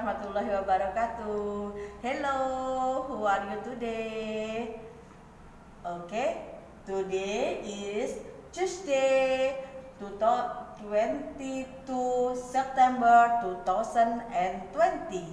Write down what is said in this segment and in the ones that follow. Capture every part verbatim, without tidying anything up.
warahmatullahi wabarakatuh. Hello, who are you today? Okay, today is Tuesday, twenty-two September two thousand twenty.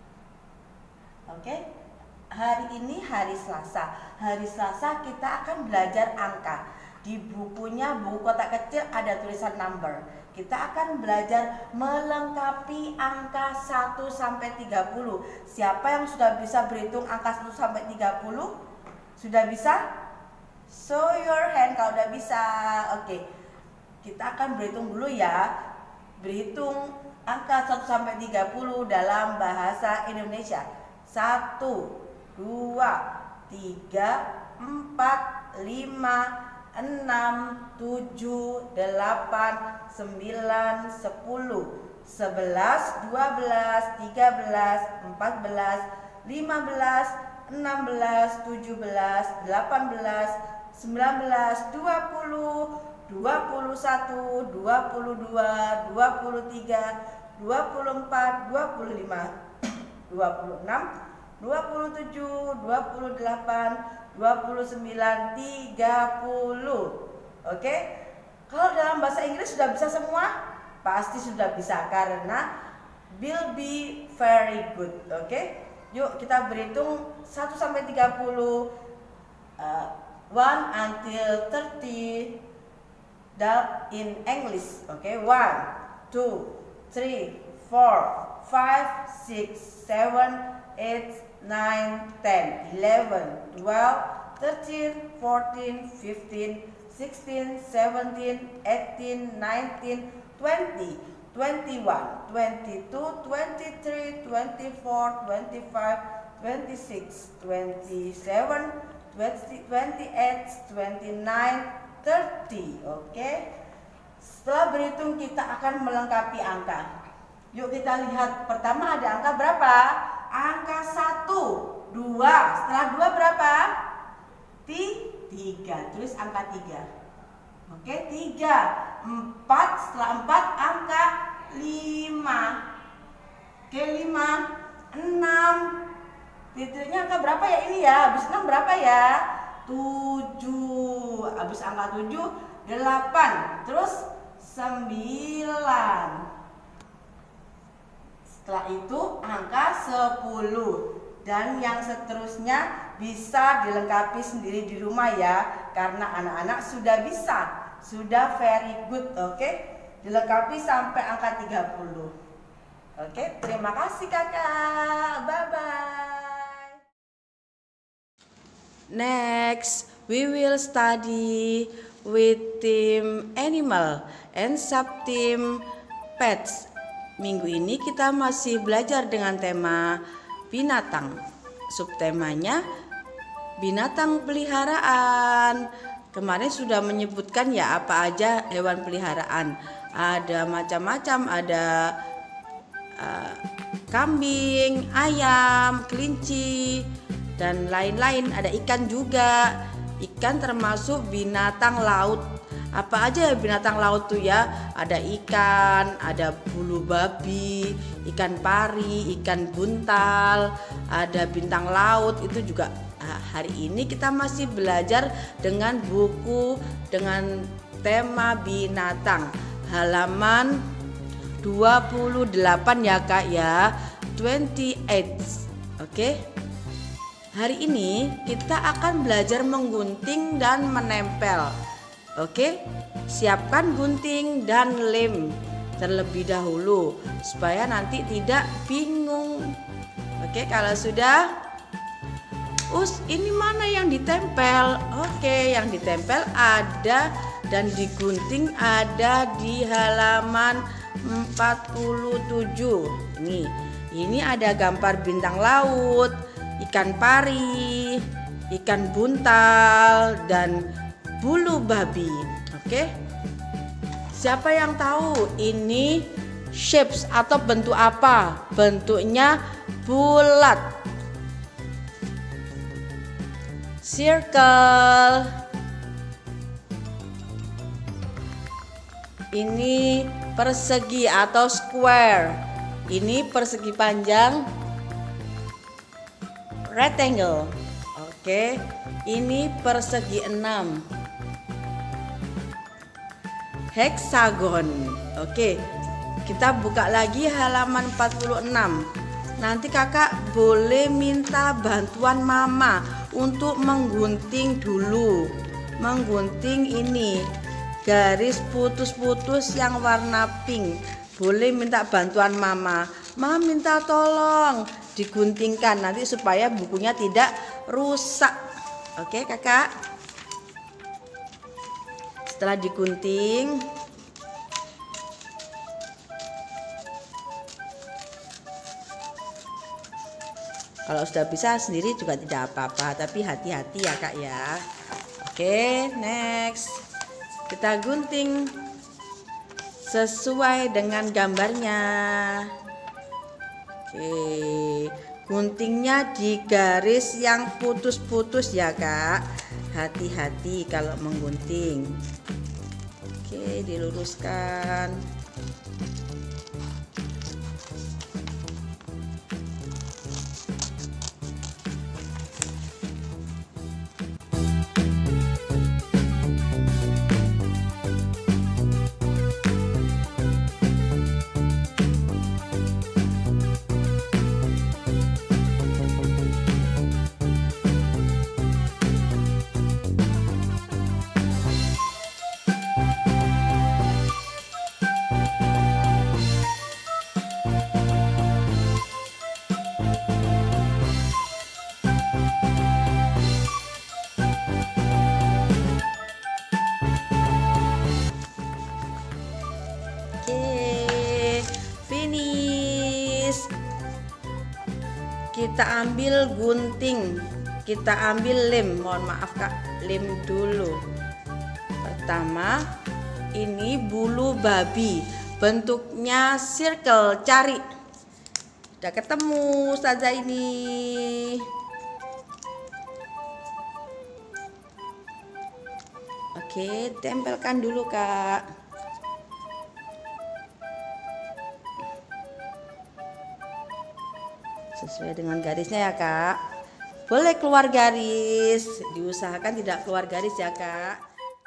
Okay, hari ini hari Selasa. Hari Selasa kita akan belajar angka. Di bukunya, buku kotak kecil ada tulisan number. Kita akan belajar melengkapi angka satu sampai tiga puluh. Siapa yang sudah bisa berhitung angka satu sampai tiga puluh? Sudah bisa? Show your hand kalau udah bisa. Oke. Kita akan berhitung dulu ya. Berhitung angka satu sampai tiga puluh dalam bahasa Indonesia. satu, dua, tiga, empat, lima, enam, tujuh, delapan, sembilan, sepuluh, sebelas, dua belas, tiga belas, empat belas, lima belas, enam belas, tujuh belas, delapan belas, sembilan belas, dua puluh, dua puluh satu, dua puluh dua, dua puluh tiga, dua puluh empat, dua puluh lima, dua puluh enam, dua puluh tujuh, dua puluh delapan, dua puluh sembilan, tiga puluh. Oke. Kalau dalam bahasa Inggris sudah bisa semua? Pasti sudah bisa karena will be very good. Oke. Yuk kita berhitung satu sampai tiga puluh. Uh, one until thirty in English. Oke. one, two, three, four, five, six, seven, eight, nine, ten, eleven, twelve, thirteen, fourteen, fifteen, sixteen, seventeen, eighteen, nineteen, twenty, twenty-one, twenty-two, twenty-three, twenty-four, twenty-five, twenty-six, twenty-seven, twenty-eight, twenty-nine, thirty. Oke. Setelah berhitung kita akan melengkapi angka. Yuk kita lihat, pertama ada angka berapa? Angka satu, dua, setelah dua berapa? tiga, tulis angka tiga. Oke, tiga, empat, setelah empat angka lima. Oke, lima, enam. Titiknya angka berapa ya ini ya? Habis enam berapa ya? tujuh. Habis angka tujuh, delapan. Terus sembilan. Setelah itu angka sepuluh dan yang seterusnya bisa dilengkapi sendiri di rumah ya, karena anak-anak sudah bisa, sudah very good. Oke, dilengkapi sampai angka tiga puluh. Oke, terima kasih kakak, bye bye. Next we will study with team animal and sub team pets. Minggu ini kita masih belajar dengan tema binatang. Subtemanya binatang peliharaan. Kemarin sudah menyebutkan ya apa aja hewan peliharaan. Ada macam-macam, ada uh, kambing, ayam, kelinci, dan lain-lain. Ada ikan juga. Ikan termasuk binatang laut. Apa aja binatang laut tuh ya? Ada ikan, ada bulu babi, ikan pari, ikan buntal, ada bintang laut. Itu juga nah, hari ini kita masih belajar dengan buku dengan tema binatang. Halaman dua puluh delapan ya Kak ya. dua puluh delapan. Oke. Hari ini kita akan belajar menggunting dan menempel. Oke, siapkan gunting dan lem terlebih dahulu supaya nanti tidak bingung. Oke, kalau sudah, us ini mana yang ditempel? Oke, yang ditempel ada dan digunting ada di halaman empat puluh tujuh. Nih, ini ada gambar bintang laut, ikan pari, ikan buntal, dan bulu babi. Oke. Siapa yang tahu ini shapes atau bentuk apa? Bentuknya bulat. Circle. Ini persegi atau square. Ini persegi panjang rectangle. Oke, ini persegi enam hexagon. Oke, kita buka lagi halaman empat puluh enam. Nanti kakak boleh minta bantuan mama untuk menggunting dulu. Menggunting ini garis putus-putus yang warna pink. Boleh minta bantuan mama. Mama minta tolong diguntingkan nanti supaya bukunya tidak rusak. Oke kakak. Setelah digunting, kalau sudah bisa sendiri juga tidak apa-apa, tapi hati-hati ya kak ya. Oke, next kita gunting sesuai dengan gambarnya. Oke, guntingnya di garis yang putus-putus ya kak. Hati-hati kalau menggunting. Oke, diluruskan. Kita ambil gunting, kita ambil lem, mohon maaf kak, lem dulu. Pertama, ini bulu babi, bentuknya circle, cari. Udah ketemu saja ini. Oke, tempelkan dulu kak. Sesuai dengan garisnya ya kak. Boleh keluar garis, diusahakan tidak keluar garis ya kak.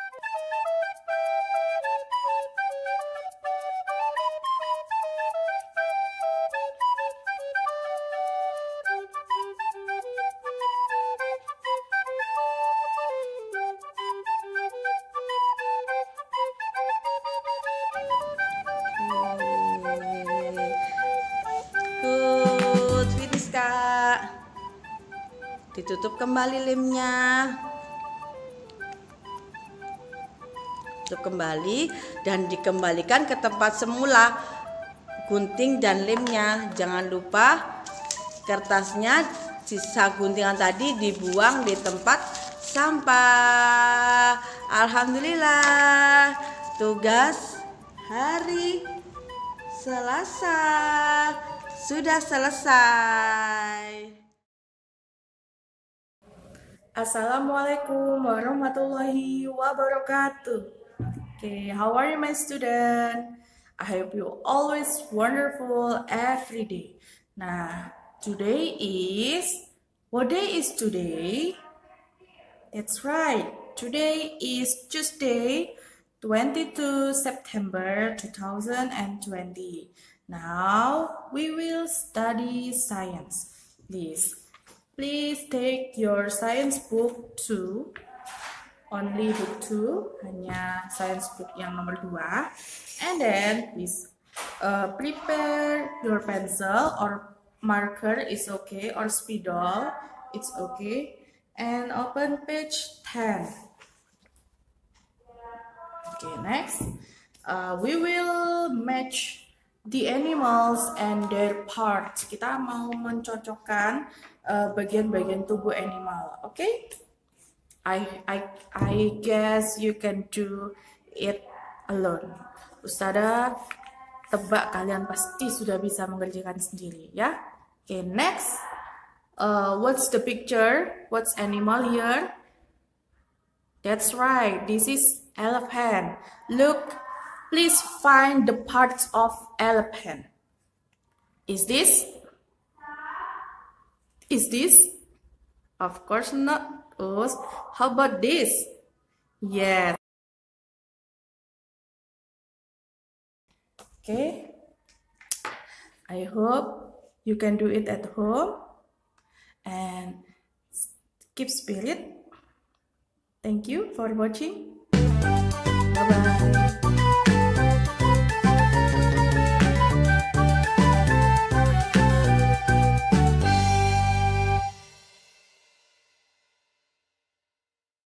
Ditutup kembali lemnya, tutup kembali dan dikembalikan ke tempat semula gunting dan lemnya. Jangan lupa kertasnya, sisa guntingan tadi dibuang di tempat sampah. Alhamdulillah, tugas hari Selasa sudah selesai. Assalamualaikum warahmatullahi wabarakatuh. Okay, how are you my student? I hope you always wonderful every day. Nah, today is, what day is today? That's right, today is Tuesday, twenty-second September two thousand twenty. Now, we will study science. Please. Please take your science book two, only book two, hanya science book yang nomor dua, and then please uh, prepare your pencil or marker is okay, or spidol, it's okay, and open page ten. Okay, next, uh, we will match the animals and their parts. Kita mau mencocokkan bagian-bagian uh, tubuh animal, oke? Okay? I I I guess you can do it alone. Ustada tebak kalian pasti sudah bisa mengerjakan sendiri, ya? Okay, next, uh, what's the picture? What's animal here? That's right. This is elephant. Look, please find the parts of elephant. Is this? Is this? Of course not. Oh, how about this? Yes. Okay. I hope you can do it at home and keep spirit. Thank you for watching.